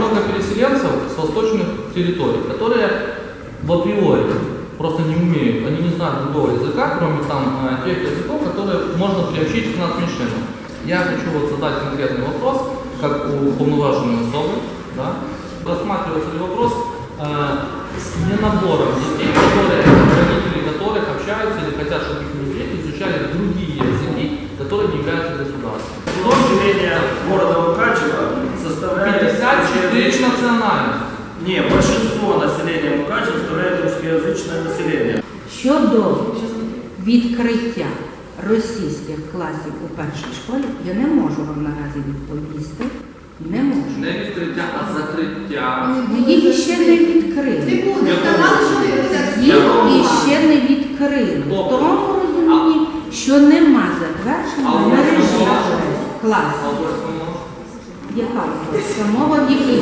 много переселенцев с восточных территорий, которые в априори просто не умеют, они не знают другого языка, кроме там тех языков, которые можно приобщить к нацменьшинам. Я хочу вот задать конкретный вопрос, как у уполноваженной особы, да, рассматривается ли вопрос с ненабором детей, родители которых общаются или хотят, чтобы их дети изучали другие языки, которые не являются государственными. Население города Мукачево составляет 54 национальности. Не, большинство населения Мукачева составляет русскоязычное население. Щодо відкриття російських класів у першій школі, я не можу вам наразі відповісти. Не можу. Не відкриття, а закриття. Їх ще не відкрили. Їх ще не відкрили. В тому розумінні, що нема затвердження мережі класів. Яка українська мова в якій?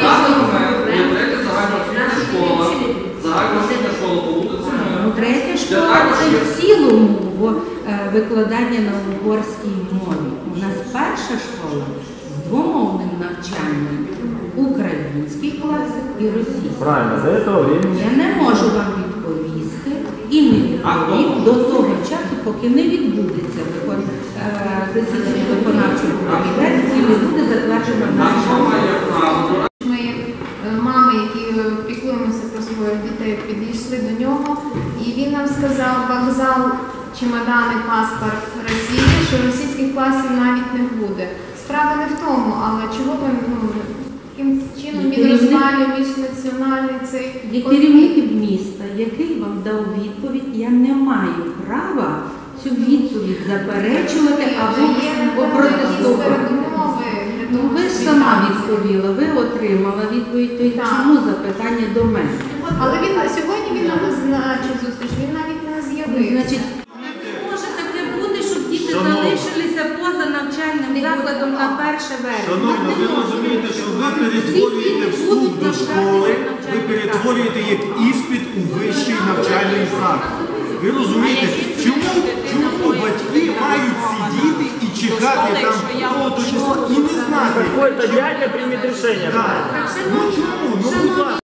Загальноосвітня школа по вулиці. Третя школа – це в цілому викладання на угорській мові. У нас перша школа з двомовним навчанням український класик і російський. Правильно, за этого времени. Я не можу вам відповісти і не відповім до того часу, поки не відбудеться засідання виконавчого комітету і не буде затверджено наша мова. Ми, мами, які піклуємося про своїх дітей, підійшли до нього, і він нам сказав: вокзал, чемодани, паспорт Росії, що російських класів навіть не буде. Справа не в тому, але чого ви, яким чином він розпалює міжнаціональний цей Як керівник міста, який вам дав відповідь, я не маю права цю відповідь заперечувати або протестувати. Ну, ви ж сама відповіла, ви отримала відповідь, то й чому запитання до мене? Але сьогодні він нам назначив зустріч, він навіть не з'явився. Значить, може таке бути, щоб діти залишилися поза навчальним закладом на 1 вересня. Шановна, ви розумієте, що ви перетворюєте вступ до школи, ви перетворюєте як іспит у вищий навчальний заклад. Ви розумієте, чому батьки мають сидіти і чекати там того числа і не знати? Какой-то дядя примет решение. Ну чому? Ну будь ласка.